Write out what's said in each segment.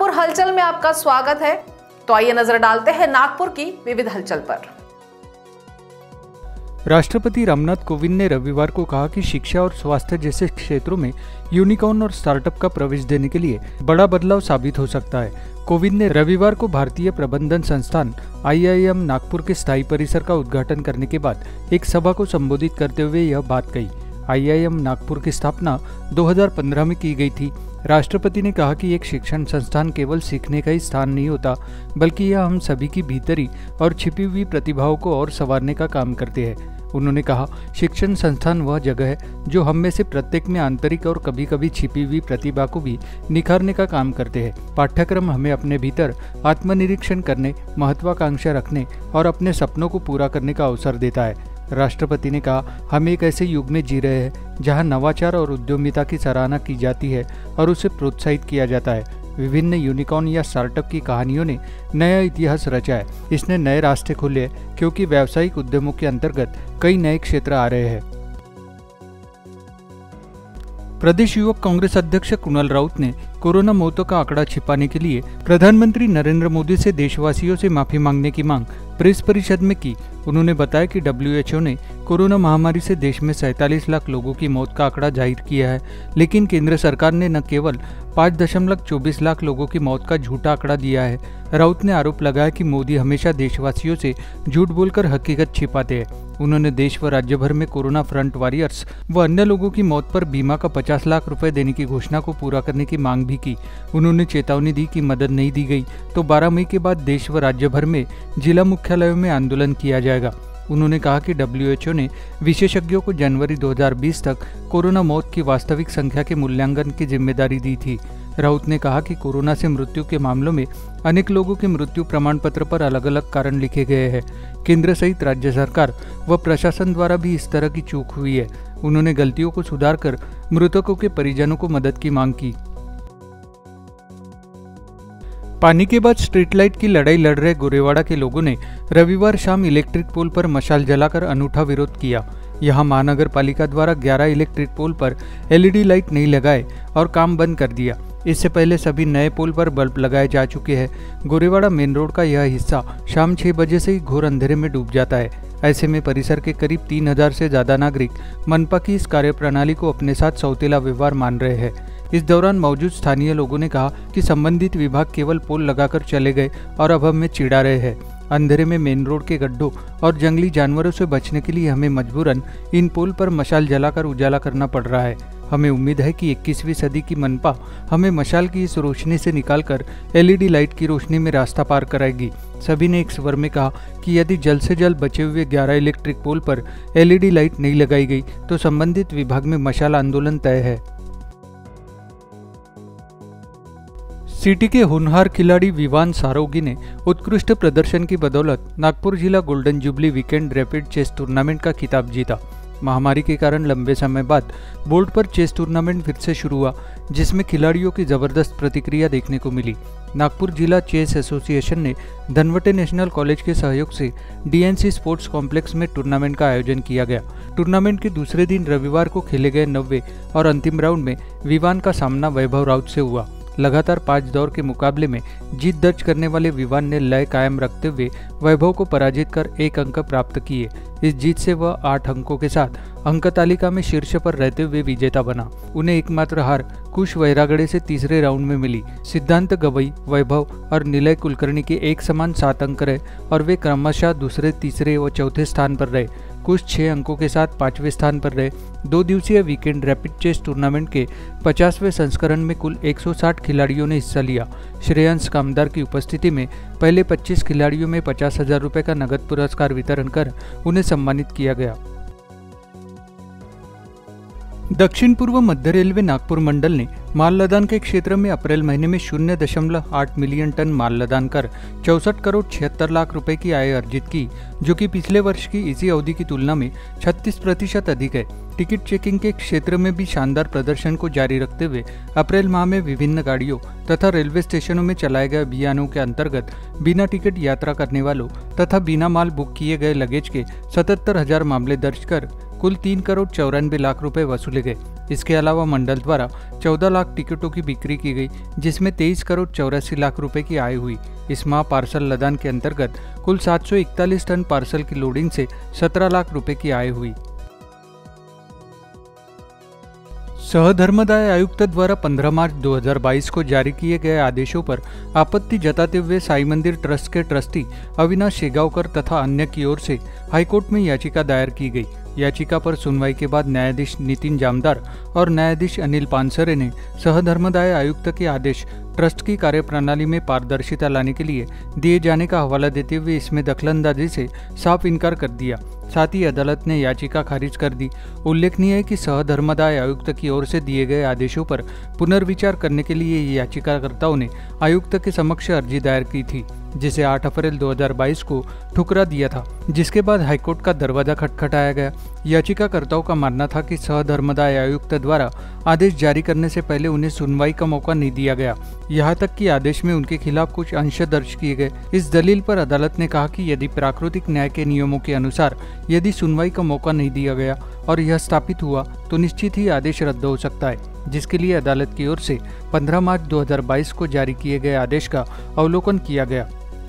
नागपुर हलचल में आपका स्वागत है। तो आइए नजर डालते हैं नागपुर की विविध हलचल पर। राष्ट्रपति रामनाथ कोविंद ने रविवार को कहा कि शिक्षा और स्वास्थ्य जैसे क्षेत्रों में यूनिकॉर्न और स्टार्टअप का प्रवेश देने के लिए बड़ा बदलाव साबित हो सकता है। कोविंद ने रविवार को भारतीय प्रबंधन संस्थान IIM नागपुर के स्थायी परिसर का उद्घाटन करने के बाद एक सभा को संबोधित करते हुए यह बात कही। IIM नागपुर की स्थापना 2015 में की गई थी। राष्ट्रपति ने कहा कि एक शिक्षण संस्थान केवल सीखने का ही स्थान नहीं होता, बल्कि यह हम सभी की भीतरी और छिपी हुई प्रतिभाओं को और संवारने का काम करते हैं। उन्होंने कहा, शिक्षण संस्थान वह जगह है जो हम में से प्रत्येक में आंतरिक और कभी कभी छिपी हुई प्रतिभा को भी निखारने का काम करते हैं। पाठ्यक्रम हमें अपने भीतर आत्मनिरीक्षण करने, महत्वाकांक्षा रखने और अपने सपनों को पूरा करने का अवसर देता है। राष्ट्रपति ने कहा, हम एक ऐसे युग में जी रहे हैं जहां नवाचार और उद्यमिता की सराहना की जाती है और उसे प्रोत्साहित किया जाता है। विभिन्न यूनिकॉर्न या स्टार्टअप की कहानियों ने नया इतिहास रचा है। इसने नए रास्ते खोले हैं क्योंकि व्यावसायिक उद्यमों के अंतर्गत कई नए क्षेत्र आ रहे हैं। प्रदेश युवक कांग्रेस अध्यक्ष कुणाल राउत ने कोरोना मौतों का आंकड़ा छिपाने के लिए प्रधानमंत्री नरेंद्र मोदी से देशवासियों से माफी मांगने की मांग प्रेस परिषद में की। उन्होंने बताया कि WHO ने कोरोना महामारी से देश में 47 लाख लोगों की मौत का आंकड़ा जाहिर किया है, लेकिन केंद्र सरकार ने न केवल 5.24 लाख लोगों की मौत का झूठा आंकड़ा दिया है। राउत ने आरोप लगाया कि मोदी हमेशा देशवासियों से झूठ बोलकर हकीकत छिपाते हैं। उन्होंने देश व राज्य भर में कोरोना फ्रंट वॉरियर्स व अन्य लोगों की मौत पर बीमा का 50 लाख रुपए देने की घोषणा को पूरा करने की मांग भी की। उन्होंने चेतावनी दी कि मदद नहीं दी गई तो 12 मई के बाद देश व राज्य भर में जिला मुख्यालयों में आंदोलन किया जाएगा। उन्होंने कहा कि WHO ने विशेषज्ञों को जनवरी 2020 तक कोरोना मौत की वास्तविक संख्या के मूल्यांकन की जिम्मेदारी दी थी। राउत ने कहा कि कोरोना से मृत्यु के मामलों में अनेक लोगों के मृत्यु प्रमाण पत्र पर अलग अलग कारण लिखे गए हैं। केंद्र सहित राज्य सरकार व प्रशासन द्वारा भी इस तरह की चूक हुई है। उन्होंने गलतियों को सुधारकर मृतकों के परिजनों को मदद की मांग की। पानी के बाद स्ट्रीट लाइट की लड़ाई लड़ रहे गोरेवाड़ा के लोगों ने रविवार शाम इलेक्ट्रिक पोल पर मशाल जलाकर अनूठा विरोध किया। यहां महानगर पालिका द्वारा 11 इलेक्ट्रिक पोल पर LED लाइट नहीं लगाए और काम बंद कर दिया। इससे पहले सभी नए पोल पर बल्ब लगाए जा चुके हैं। गोरेवाड़ा मेन रोड का यह हिस्सा शाम 6 बजे से ही घोर अंधेरे में डूब जाता है। ऐसे में परिसर के करीब 3000 से ज्यादा नागरिक मनपा की इस कार्यप्रणाली को अपने साथ सौतेला व्यवहार मान रहे हैं। इस दौरान मौजूद स्थानीय लोगों ने कहा कि संबंधित विभाग केवल पोल लगाकर चले गए और अब हमें चिढ़ा रहे हैं। अंधेरे में मेन रोड के गड्ढों और जंगली जानवरों से बचने के लिए हमें मजबूरन इन पोल पर मशाल जलाकर उजाला करना पड़ रहा है। हमें उम्मीद है कि 21वीं सदी की मनपा हमें मशाल की इस रोशनी से निकालकर LED लाइट की रोशनी में रास्ता पार कराएगी। सभी ने एक स्वर में कहा कि यदि जल्द से जल्द बचे हुए 11 इलेक्ट्रिक पोल पर LED लाइट नहीं लगाई गई तो संबंधित विभाग में मशाल आंदोलन तय है। सिटी के होनहार खिलाड़ी विवान सारोगी ने उत्कृष्ट प्रदर्शन की बदौलत नागपुर जिला golden jubilee weekend rapid chess tournament का खिताब जीता। महामारी के कारण लंबे समय बाद बोर्ड पर चेस टूर्नामेंट फिर से शुरू हुआ, जिसमें खिलाड़ियों की जबरदस्त प्रतिक्रिया देखने को मिली। नागपुर जिला चेस एसोसिएशन ने धनवटे नेशनल कॉलेज के सहयोग से DNC स्पोर्ट्स कॉम्प्लेक्स में टूर्नामेंट का आयोजन किया गया। टूर्नामेंट के दूसरे दिन रविवार को खेले गए 9वें और अंतिम राउंड में विवान का सामना वैभव राउत से हुआ। लगातार 5 दौर के मुकाबले में जीत दर्ज करने वाले विवान ने लय कायम रखते हुए वैभव को पराजित कर 1 अंक प्राप्त किए। इस जीत से वह 8 अंकों के साथ अंक तालिका में शीर्ष पर रहते हुए विजेता बना। उन्हें एकमात्र हार कुश वैरागड़े से तीसरे राउंड में मिली। सिद्धांत गवई, वैभव और निलय कुलकर्णी के एक समान 7 अंक रहे और वे क्रमशः दूसरे, तीसरे व चौथे स्थान पर रहे। कुछ 6 अंकों के साथ 5वें स्थान पर रहे। 2 दिवसीय वीकेंड रैपिड चेस टूर्नामेंट के 50वें संस्करण में कुल 160 खिलाड़ियों ने हिस्सा लिया। श्रेयांश कामदार की उपस्थिति में पहले 25 खिलाड़ियों में 50,000 रुपये का नगद पुरस्कार वितरण कर उन्हें सम्मानित किया गया। दक्षिण पूर्व मध्य रेलवे नागपुर मंडल ने माल लदान के क्षेत्र में अप्रैल महीने में 0.8 मिलियन टन माल लदान कर 64 करोड़ 76 लाख रुपए की आय अर्जित की, जो कि पिछले वर्ष की इसी अवधि की तुलना में 36% अधिक है। टिकट चेकिंग के क्षेत्र में भी शानदार प्रदर्शन को जारी रखते हुए अप्रैल माह में विभिन्न गाड़ियों तथा रेलवे स्टेशनों में चलाए गए अभियानों के अंतर्गत बिना टिकट यात्रा करने वालों तथा बिना माल बुक किए गए लगेज के 77,000 मामले दर्ज कर कुल 3 करोड़ 94 लाख रुपए वसूले गए। इसके अलावा मंडल द्वारा 14 लाख टिकटों की बिक्री की गई, जिसमें 23 करोड़ 84 लाख रुपए की आय हुई। इस माह पार्सल लदान के अंतर्गत कुल 741 टन पार्सल की लोडिंग से 17 लाख रुपए की आय हुई। सहधर्मदाय आयुक्त द्वारा 15 मार्च 2022 को जारी किए गए आदेशों पर आपत्ति जताते हुए साई मंदिर ट्रस्ट के ट्रस्टी अविनाश शेगावकर तथा अन्य की ओर से हाईकोर्ट में याचिका दायर की गई। याचिका पर सुनवाई के बाद न्यायाधीश नितिन जामदार और न्यायाधीश अनिल पानसरे ने सहधर्मदाय आयुक्त के आदेश ट्रस्ट की कार्यप्रणाली में पारदर्शिता लाने के लिए दिए जाने का हवाला देते हुए इसमें दखलंदाजी से साफ इनकार कर दिया। साथ ही अदालत ने याचिका खारिज कर दी। उल्लेखनीय है कि सहधर्मदाय आयुक्त की ओर से दिए गए आदेशों पर पुनर्विचार करने के लिए याचिकाकर्ताओं ने आयुक्त के समक्ष अर्जी दायर की थी, जिसे 8 अप्रैल 2022 को ठुकरा दिया था, जिसके बाद हाईकोर्ट का दरवाजा खटखटाया गया। याचिकाकर्ताओं का मानना था कि सहधर्मदाय आयुक्त द्वारा आदेश जारी करने से पहले उन्हें सुनवाई का मौका नहीं दिया गया, यहाँ तक कि आदेश में उनके खिलाफ कुछ अंश दर्ज किए गए। इस दलील पर अदालत ने कहा कि यदि प्राकृतिक न्याय के नियमों के अनुसार यदि सुनवाई का मौका नहीं दिया गया और यह स्थापित हुआ तो निश्चित ही आदेश रद्द हो सकता है, जिसके लिए अदालत की ओर से 15 मार्च 2022 को जारी किए गए आदेश का अवलोकन किया गया।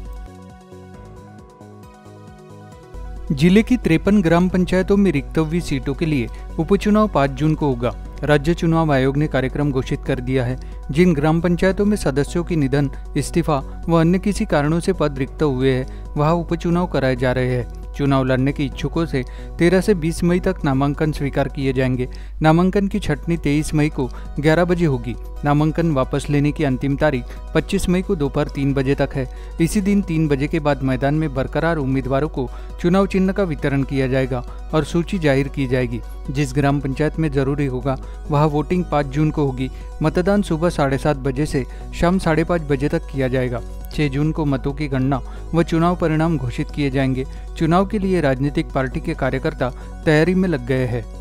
जिले की 53 ग्राम पंचायतों में रिक्त हुई सीटों के लिए उपचुनाव 5 जून को होगा। राज्य चुनाव आयोग ने कार्यक्रम घोषित कर दिया है। जिन ग्राम पंचायतों में सदस्यों की निधन, इस्तीफा व अन्य किसी कारणों से पद रिक्त हुए हैं, वहां उपचुनाव कराए जा रहे हैं। चुनाव लड़ने के इच्छुकों से 13 से 20 मई तक नामांकन स्वीकार किए जाएंगे। नामांकन की छंटनी 23 मई को 11 बजे होगी। नामांकन वापस लेने की अंतिम तारीख 25 मई को दोपहर 3 बजे तक है। इसी दिन 3 बजे के बाद मैदान में बरकरार उम्मीदवारों को चुनाव चिन्ह का वितरण किया जाएगा और सूची जाहिर की जाएगी। जिस ग्राम पंचायत में जरूरी होगा वह वोटिंग 5 जून को होगी। मतदान सुबह 7:30 बजे से शाम 5:30 बजे तक किया जाएगा। 6 जून को मतों की गणना व चुनाव परिणाम घोषित किए जाएंगे। चुनाव के लिए राजनीतिक पार्टी के कार्यकर्ता तैयारी में लग गए हैं।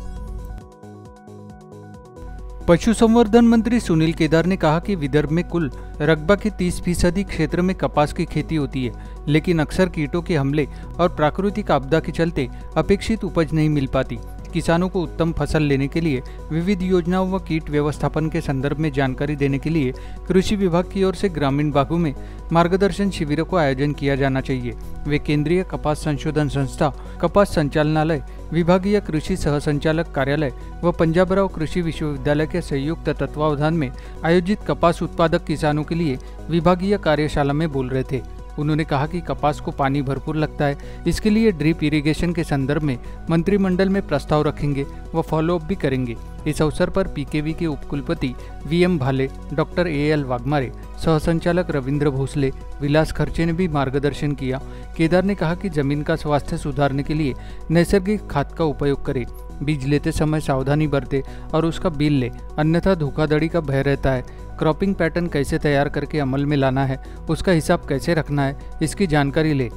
पशुसंवर्धन मंत्री सुनील केदार ने कहा कि विदर्भ में कुल रकबा के 30% क्षेत्र में कपास की खेती होती है, लेकिन अक्सर कीटों के हमले और प्राकृतिक आपदा के चलते अपेक्षित उपज नहीं मिल पाती। किसानों को उत्तम फसल लेने के लिए विविध योजनाओं व कीट व्यवस्थापन के संदर्भ में जानकारी देने के लिए कृषि विभाग की ओर से ग्रामीण भागों में मार्गदर्शन शिविरों को आयोजन किया जाना चाहिए। वे केंद्रीय कपास संशोधन संस्था, कपास संचालनालय, विभागीय कृषि सहसंचालक कार्यालय व पंजाबराव कृषि विश्वविद्यालय के संयुक्त तत्वावधान में आयोजित कपास उत्पादक किसानों के लिए विभागीय कार्यशाला में बोल रहे थे। उन्होंने कहा कि कपास को पानी भरपूर लगता है, इसके लिए ड्रिप इरिगेशन के संदर्भ में मंत्रिमंडल में प्रस्ताव रखेंगे व फॉलोअप भी करेंगे। इस अवसर पर पीकेवी के उपकुलपति VM Bhale, doctor AL Waghmare, सहसंचालक रविंद्र भोसले, विलास खर्चे ने भी मार्गदर्शन किया। केदार ने कहा कि जमीन का स्वास्थ्य सुधारने के लिए नैसर्गिक खाद का उपयोग करें, बीज लेते समय सावधानी बरते और उसका बिल ले, अन्यथा धोखाधड़ी का भय रहता है। क्रॉपिंग पैटर्न कैसे तैयार करके अमल में लाना है, उसका हिसाब कैसे रखना है, इसकी जानकारी ले।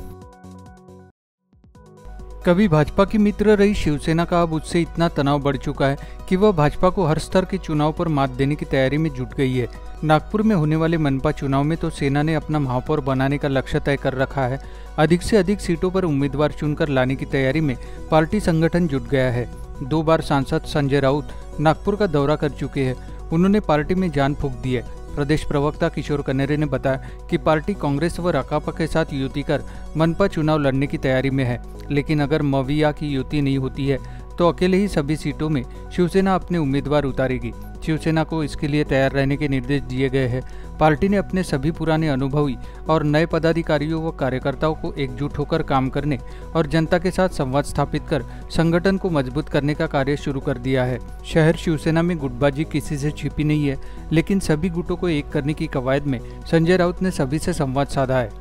कभी भाजपा की मित्र रही शिवसेना का अब उससे इतना तनाव बढ़ चुका है कि वह भाजपा को हर स्तर के चुनाव पर मात देने की तैयारी में जुट गई है। नागपुर में होने वाले मनपा चुनाव में तो सेना ने अपना महापौर बनाने का लक्ष्य तय कर रखा है। अधिक से अधिक सीटों पर उम्मीदवार चुनकर लाने की तैयारी में पार्टी संगठन जुट गया है। 2 बार सांसद संजय राउत नागपुर का दौरा कर चुके हैं। उन्होंने पार्टी में जान फूंक दी है। प्रदेश प्रवक्ता किशोर कनेरे ने बताया कि पार्टी कांग्रेस व राकापा के साथ युति कर मनपा चुनाव लड़ने की तैयारी में है, लेकिन अगर मविया की युति नहीं होती है तो अकेले ही सभी सीटों में शिवसेना अपने उम्मीदवार उतारेगी। शिवसेना को इसके लिए तैयार रहने के निर्देश दिए गए हैं। पार्टी ने अपने सभी पुराने अनुभवी और नए पदाधिकारियों व कार्यकर्ताओं को एकजुट होकर काम करने और जनता के साथ संवाद स्थापित कर संगठन को मजबूत करने का कार्य शुरू कर दिया है। शहर शिवसेना में गुटबाजी किसी से छिपी नहीं है, लेकिन सभी गुटों को एक करने की कवायद में संजय राउत ने सभी से संवाद साधा है।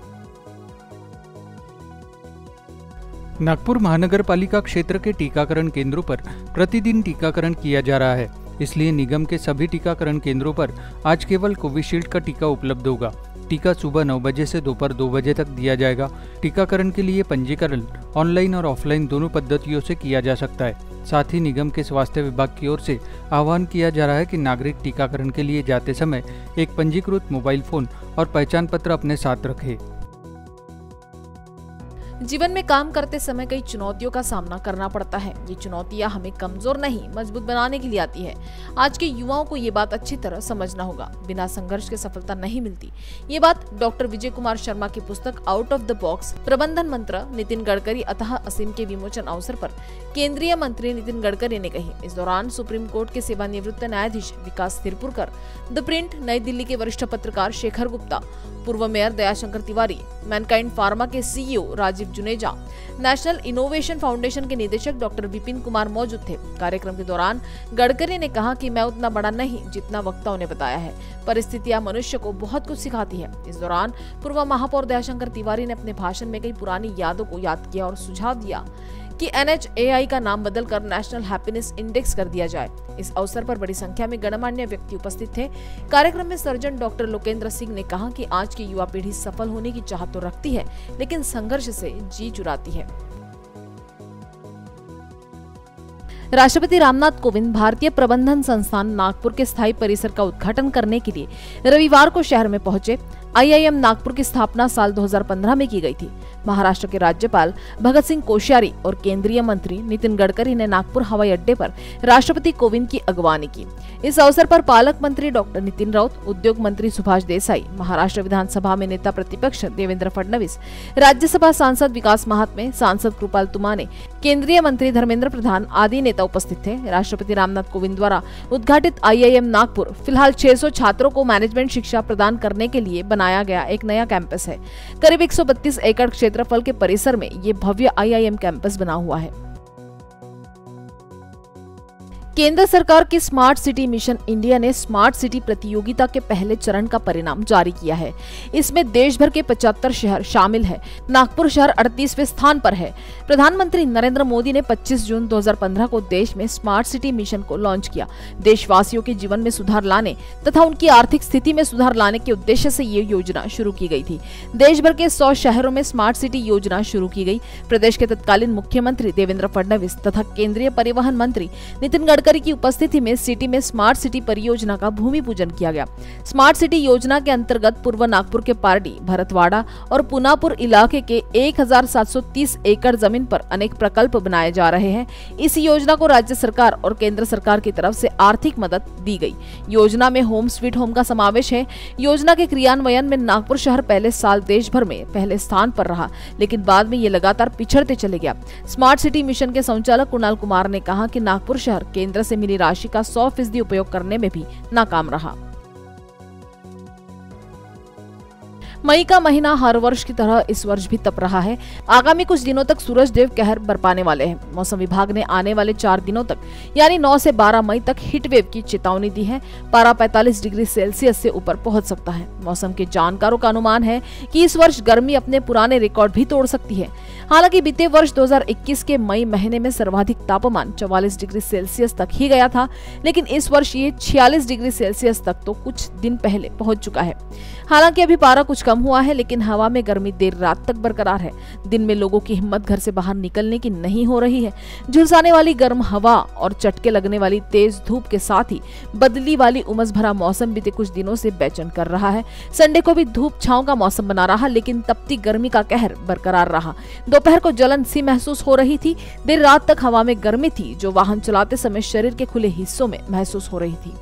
नागपुर महानगर पालिका क्षेत्र के टीकाकरण केंद्रों पर प्रतिदिन टीकाकरण किया जा रहा है, इसलिए निगम के सभी टीकाकरण केंद्रों पर आज केवल कोविशील्ड का टीका उपलब्ध होगा। टीका सुबह 9 बजे से दोपहर 2 बजे तक दिया जाएगा। टीकाकरण के लिए पंजीकरण ऑनलाइन और ऑफलाइन दोनों पद्धतियों से किया जा सकता है। साथ ही निगम के स्वास्थ्य विभाग की ओर से आह्वान किया जा रहा है कि नागरिक टीकाकरण के लिए जाते समय एक पंजीकृत मोबाइल फोन और पहचान पत्र अपने साथ रखें। जीवन में काम करते समय कई चुनौतियों का सामना करना पड़ता है। ये चुनौतियां हमें कमजोर नहीं, मजबूत बनाने के लिए आती है। आज के युवाओं को ये बात अच्छी तरह समझना होगा। बिना संघर्ष के सफलता नहीं मिलती। ये बात डॉक्टर विजय कुमार शर्मा की पुस्तक आउट ऑफ द बॉक्स प्रबंधन मंत्र नितिन गडकरी अतः असीम के विमोचन अवसर पर केंद्रीय मंत्री नितिन गडकरी ने कही। इस दौरान सुप्रीम कोर्ट के सेवानिवृत्त न्यायाधीश विकास तिरपुरकर, द प्रिंट नई दिल्ली के वरिष्ठ पत्रकार शेखर गुप्ता, पूर्व mayor Dayashankar Tiwari, Mankind Pharma के CEO Rajiv Juneja, National Innovation Foundation के निदेशक डॉक्टर विपिन कुमार मौजूद थे। कार्यक्रम के दौरान गडकरी ने कहा कि मैं उतना बड़ा नहीं जितना वक्ताओं ने बताया है। परिस्थितियां मनुष्य को बहुत कुछ सिखाती है। इस दौरान पूर्व महापौर दयाशंकर तिवारी ने अपने भाषण में कई पुरानी यादों को याद किया और सुझाव दिया कि NHAI का नाम बदलकर नेशनल हैप्पीनेस इंडेक्स कर दिया जाए। इस अवसर पर बड़ी संख्या में गणमान्य व्यक्ति उपस्थित थे। कार्यक्रम में सर्जन डॉक्टर लोकेंद्र सिंह ने कहा कि आज की युवा पीढ़ी सफल होने की चाहत तो रखती है, लेकिन संघर्ष से जी चुराती है। राष्ट्रपति रामनाथ कोविंद भारतीय प्रबंधन संस्थान नागपुर के स्थायी परिसर का उद्घाटन करने के लिए रविवार को शहर में पहुंचे। IIM नागपुर की स्थापना साल 2015 में की गई थी। महाराष्ट्र के राज्यपाल भगत सिंह कोश्यारी और केंद्रीय मंत्री नितिन गडकरी ने नागपुर हवाई अड्डे पर राष्ट्रपति कोविंद की अगवानी की। इस अवसर पर पालक मंत्री डॉक्टर नितिन राउत, उद्योग मंत्री सुभाष देसाई, महाराष्ट्र विधानसभा में नेता प्रतिपक्ष देवेंद्र फडणवीस, राज्यसभा सांसद विकास महात्मे, सांसद कृपाल तुमाने, केंद्रीय मंत्री धर्मेंद्र प्रधान आदि नेता उपस्थित थे। राष्ट्रपति रामनाथ कोविंद द्वारा उद्घाटित IIM नागपुर फिलहाल 600 छात्रों को मैनेजमेंट शिक्षा प्रदान करने के लिए बनाया गया एक नया कैंपस है। करीब 132 एकड़ क्षेत्रफल के परिसर में ये भव्य IIM कैंपस बना हुआ है। केंद्र सरकार की स्मार्ट सिटी मिशन इंडिया ने स्मार्ट सिटी प्रतियोगिता के पहले चरण का परिणाम जारी किया है। इसमें देश भर के 75 शहर शामिल है। नागपुर शहर 38वें स्थान पर है। प्रधानमंत्री नरेंद्र मोदी ने 25 जून 2015 को देश में स्मार्ट सिटी मिशन को लॉन्च किया। देशवासियों के जीवन में सुधार लाने तथा उनकी आर्थिक स्थिति में सुधार लाने के उद्देश्य से ये योजना शुरू की गई थी। देश भर के 100 शहरों में स्मार्ट सिटी योजना शुरू की गई। प्रदेश के तत्कालीन मुख्यमंत्री देवेंद्र फडणवीस तथा केंद्रीय परिवहन मंत्री नितिन गडकरी की उपस्थिति में सिटी में स्मार्ट सिटी परियोजना का भूमि पूजन किया गया। स्मार्ट सिटी योजना के अंतर्गत पूर्व नागपुर के पारडी, भरतवाड़ा और पुनापुर इलाके के 1730 एकड़ जमीन पर अनेक प्रकल्प बनाए जा रहे हैं। इस योजना को राज्य सरकार और केंद्र सरकार की तरफ से आर्थिक मदद दी गई। योजना में होम स्वीट होम का समावेश है। योजना के क्रियान्वयन में नागपुर शहर पहले साल देश भर में पहले स्थान पर रहा, लेकिन बाद में ये लगातार पिछड़ते चले गया। स्मार्ट सिटी मिशन के संचालक कुणाल कुमार ने कहा कि नागपुर शहर केंद्र से मिली राशि का 100% उपयोग करने में भी नाकाम रहा। मई का महीना हर वर्ष की तरह इस वर्ष भी तप रहा है। आगामी कुछ दिनों तक सूरज देव कहर बरपाने वाले हैं। मौसम विभाग ने आने वाले 4 दिनों तक यानी 9 से 12 मई तक हीट वेव की चेतावनी दी है। पारा 45 डिग्री सेल्सियस से ऊपर पहुंच सकता है। मौसम के जानकारों का अनुमान है कि इस वर्ष गर्मी अपने पुराने रिकॉर्ड भी तोड़ सकती है। हालांकि बीते वर्ष 2021 के मई महीने में सर्वाधिक तापमान 44 डिग्री सेल्सियस तक ही गया था, लेकिन इस वर्ष ये 46 डिग्री सेल्सियस तक तो कुछ दिन पहले पहुंच चुका है। हालांकि अभी पारा कुछ कम हुआ है, लेकिन हवा में गर्मी देर रात तक बरकरार है। दिन में लोगों की हिम्मत घर से बाहर निकलने की नहीं हो रही है। झुलसाने वाली गर्म हवा और चटके लगने वाली तेज धूप के साथ ही बदली वाली उमस भरा मौसम बीते कुछ दिनों से बेचैन कर रहा है। संडे को भी धूप छांव का मौसम बना रहा, लेकिन तपती गर्मी का कहर बरकरार रहा। दोपहर को जलन सी महसूस हो रही थी। देर रात तक हवा में गर्मी थी, जो वाहन चलाते समय शरीर के खुले हिस्सों में महसूस हो रही थी।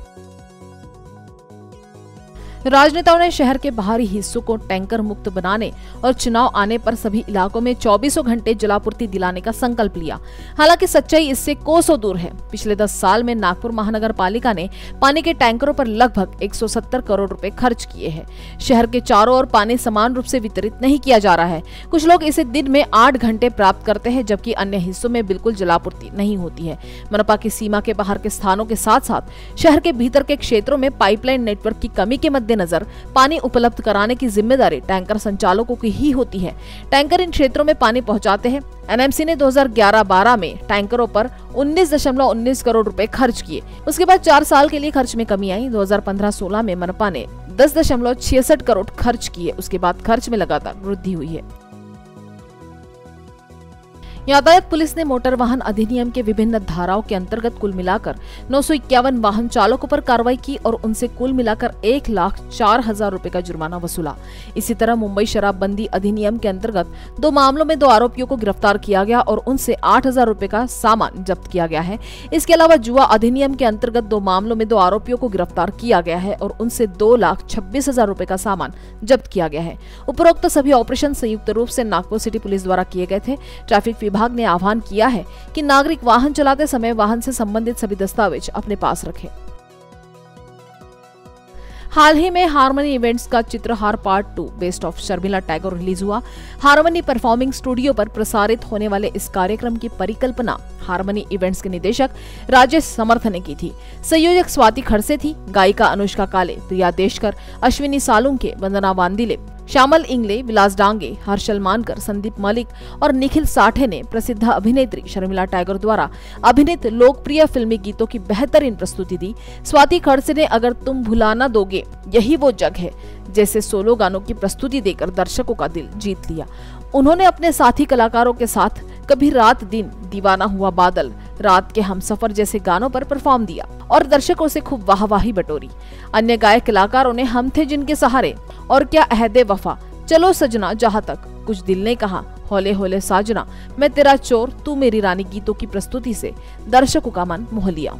राजनेताओं ने शहर के बाहरी हिस्सों को टैंकर मुक्त बनाने और चुनाव आने पर सभी इलाकों में 24 घंटे जलापूर्ति दिलाने का संकल्प लिया। हालांकि सच्चाई इससे कोसों दूर है। पिछले 10 साल में नागपुर महानगर पालिका ने पानी के टैंकरों पर लगभग 170 करोड़ रुपए खर्च किए हैं। शहर के चारों ओर पानी समान रूप से वितरित नहीं किया जा रहा है। कुछ लोग इसे दिन में 8 घंटे प्राप्त करते हैं, जबकि अन्य हिस्सों में बिल्कुल जलापूर्ति नहीं होती है। मनपा की सीमा के बाहर के स्थानों के साथ साथ शहर के भीतर के क्षेत्रों में पाइपलाइन नेटवर्क की कमी के मद्देनजर पानी उपलब्ध कराने की जिम्मेदारी टैंकर संचालकों की ही होती है। टैंकर इन क्षेत्रों में पानी पहुंचाते हैं। NMC ने 2011-12 में टैंकरों पर 19.19 करोड़ रुपए खर्च किए। उसके बाद 4 साल के लिए खर्च में कमी आई। 2015-16 में मनपा ने 10.66 करोड़ खर्च किए। उसके बाद खर्च में लगातार वृद्धि हुई है। यातायात पुलिस ने मोटर वाहन अधिनियम के विभिन्न धाराओं के अंतर्गत कुल मिलाकर 951 वाहन चालकों पर कार्रवाई की और उनसे कुल मिलाकर 1,04,000 रुपए का जुर्माना वसूला। इसी तरह मुंबई शराबबंदी अधिनियम के अंतर्गत 2 मामलों में 2 आरोपियों को गिरफ्तार किया गया और उनसे 8,000 रुपए का सामान जब्त किया गया है। इसके अलावा जुआ अधिनियम के अंतर्गत 2 मामलों में 2 आरोपियों को गिरफ्तार किया गया है और उनसे 2,26,000 रुपए का सामान जब्त किया गया है। उपरोक्त सभी ऑपरेशन संयुक्त रूप से नागपुर सिटी पुलिस द्वारा किए गए थे। ट्रैफिक विभाग ने आह्वान किया है कि नागरिक वाहन चलाते समय वाहन से संबंधित सभी दस्तावेज अपने पास रखें। हाल ही में हार्मनी इवेंट्स का Chitrahar part 2 best of Sharmila Tagore release हुआ। हार्मनी परफॉर्मिंग स्टूडियो पर प्रसारित होने वाले इस कार्यक्रम की परिकल्पना हार्मनी इवेंट्स के निदेशक राजेश समर्थ ने की थी। संयोजक स्वाति खड़से थी। गायिका अनुष्का काले, प्रिया देशकर, अश्विनी सालुंके, वंदना वांदिले, श्यामल इंगले, विलास डांगे, हर्षल मानकर, संदीप मलिक और निखिल साठे ने प्रसिद्ध अभिनेत्री शर्मिला टैगोर द्वारा अभिनीत लोकप्रिय फिल्मी गीतों की बेहतरीन प्रस्तुति दी। स्वाति खड़से ने अगर तुम भुला ना दोगे यही वो जग है जैसे सोलो गानों की प्रस्तुति देकर दर्शकों का दिल जीत लिया। उन्होंने अपने साथी कलाकारों के साथ कभी रात दिन, दीवाना हुआ बादल, रात के हमसफर जैसे गानों पर परफॉर्म दिया और दर्शकों से खूब वाहवाही बटोरी। अन्य गायक कलाकारों ने हम थे जिनके सहारे, और क्या अहदे वफा, चलो सजना जहां तक, कुछ दिल ने कहा, होले होले साजना, मैं तेरा चोर तू मेरी रानी गीतों की प्रस्तुति से दर्शकों का मन मोह लिया।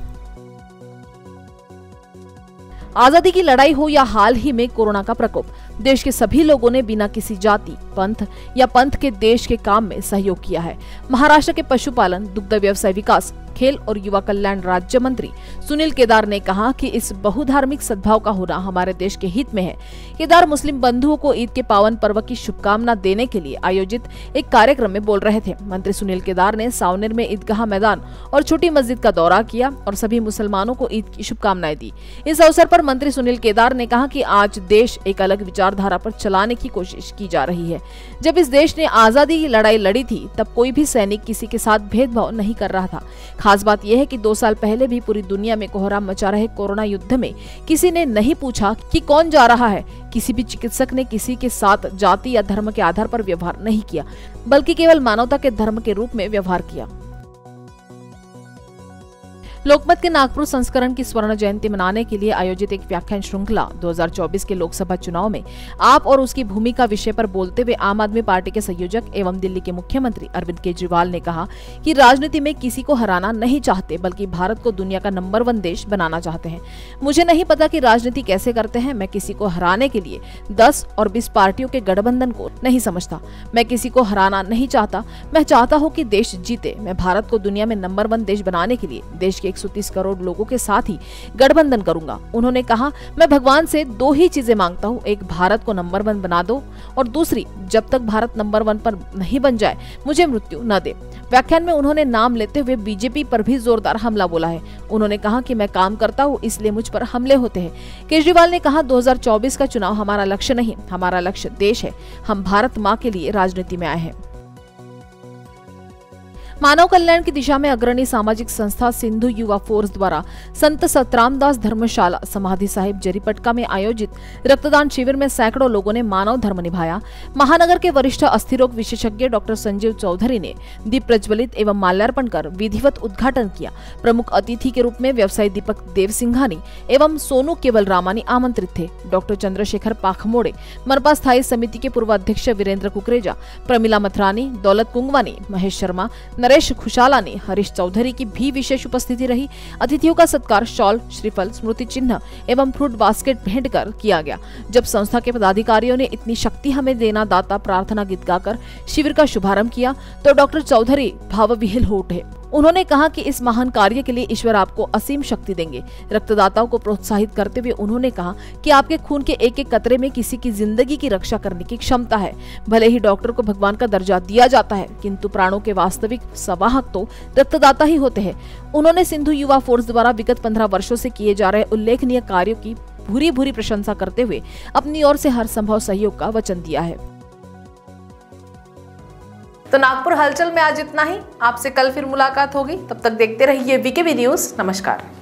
आजादी की लड़ाई हो या हाल ही में कोरोना का प्रकोप, देश के सभी लोगों ने बिना किसी जाति, पंथ या पंथ के देश के काम में सहयोग किया है। महाराष्ट्र के पशुपालन, दुग्ध व्यवसाय विकास, खेल और युवा कल्याण राज्य मंत्री सुनील केदार ने कहा कि इस बहुधार्मिक सद्भाव का होना हमारे देश के हित में है। केदार मुस्लिम बंधुओं को ईद के पावन पर्व की शुभकामना देने के लिए आयोजित एक कार्यक्रम में बोल रहे थे। मंत्री सुनील केदार ने सावनेर में ईदगाह मैदान और छोटी मस्जिद का दौरा किया और सभी मुसलमानों को ईद की शुभकामनाएं दी। इस अवसर पर मंत्री सुनील केदार ने कहा कि आज देश एक अलग विचारधारा पर चलाने की कोशिश की जा रही है। जब इस देश ने आजादी की लड़ाई लड़ी थी तब कोई भी सैनिक किसी के साथ भेदभाव नहीं कर रहा था। खास बात यह है कि 2 साल पहले भी पूरी दुनिया में कोहराम मचा रहे कोरोना युद्ध में किसी ने नहीं पूछा कि कौन जा रहा है। किसी भी चिकित्सक ने किसी के साथ जाति या धर्म के आधार पर व्यवहार नहीं किया, बल्कि केवल मानवता के धर्म के रूप में व्यवहार किया। लोकमत के नागपुर संस्करण की स्वर्ण जयंती मनाने के लिए आयोजित एक व्याख्यान श्रृंखला 2024 के लोकसभा चुनाव में आप और उसकी भूमिका विषय पर बोलते हुए आम आदमी पार्टी के संयोजक एवं दिल्ली के मुख्यमंत्री अरविंद केजरीवाल ने कहा कि राजनीति में किसी को हराना नहीं चाहते, बल्कि भारत को दुनिया का नंबर 1 देश बनाना चाहते हैं। मुझे नहीं पता कि राजनीति कैसे करते हैं। मैं किसी को हराने के लिए 10 और 20 पार्टियों के गठबंधन को नहीं समझता। मैं किसी को हराना नहीं चाहता। मैं चाहता हूँ कि देश जीते। मैं भारत को दुनिया में नंबर 1 देश बनाने के लिए देश के 130 करोड़ लोगों के साथ ही गठबंधन करूंगा। उन्होंने कहा, मैं भगवान से 2 ही चीजें मांगता हूं, एक भारत को नंबर 1 बना दो और दूसरी, जब तक भारत नंबर 1 पर नहीं बन जाए मुझे मृत्यु न दे। व्याख्यान में उन्होंने नाम लेते हुए बीजेपी पर भी जोरदार हमला बोला है। उन्होंने कहा कि मैं काम करता हूं इसलिए मुझ पर हमले होते हैं। केजरीवाल ने कहा, 2024 का चुनाव हमारा लक्ष्य नहीं, हमारा लक्ष्य देश है। हम भारत माँ के लिए राजनीति में आए हैं। मानव कल्याण की दिशा में अग्रणी सामाजिक संस्था सिंधु युवा फोर्स द्वारा संत सतरामदास धर्मशाला समाधि साहिब जरीपटका में आयोजित रक्तदान शिविर में सैकड़ों लोगों ने मानव धर्म निभाया। महानगर के वरिष्ठ अस्थिरोग विशेषज्ञ डॉक्टर संजीव चौधरी ने दीप प्रज्वलित एवं माल्यार्पण कर विधिवत उद्घाटन किया। प्रमुख अतिथि के रूप में व्यवसायी दीपक देव सिंघानी एवं सोनू केवल रामानी आमंत्रित थे। डॉक्टर चंद्रशेखर पाखमोड़े, मनपा स्थायी समिति के पूर्व अध्यक्ष वीरेंद्र कुकरेजा, प्रमिला मथरानी, दौलत कुंगवानी, महेश शर्मा, नरेश खुशाला ने, हरीश चौधरी की भी विशेष उपस्थिति रही। अतिथियों का सत्कार शॉल, श्रीफल, स्मृति चिन्ह एवं फ्रूट बास्केट भेंट कर किया गया। जब संस्था के पदाधिकारियों ने इतनी शक्ति हमें देना दाता प्रार्थना गीत गाकर शिविर का शुभारंभ किया तो डॉक्टर चौधरी भावविह्वल हो उठे। उन्होंने कहा कि इस महान कार्य के लिए ईश्वर आपको असीम शक्ति देंगे। रक्तदाताओं को प्रोत्साहित करते हुए उन्होंने कहा कि आपके खून के एक एक कतरे में किसी की जिंदगी की रक्षा करने की क्षमता है। भले ही डॉक्टर को भगवान का दर्जा दिया जाता है, किंतु प्राणों के वास्तविक संवाहक तो रक्तदाता ही होते हैं। उन्होंने सिंधु युवा फोर्स द्वारा विगत 15 वर्षों से किए जा रहे उल्लेखनीय कार्यों की भूरी भूरी प्रशंसा करते हुए अपनी ओर से हर संभव सहयोग का वचन दिया है। तो नागपुर हलचल में आज इतना ही। आपसे कल फिर मुलाकात होगी। तब तक देखते रहिए वीकेबी न्यूज़। नमस्कार।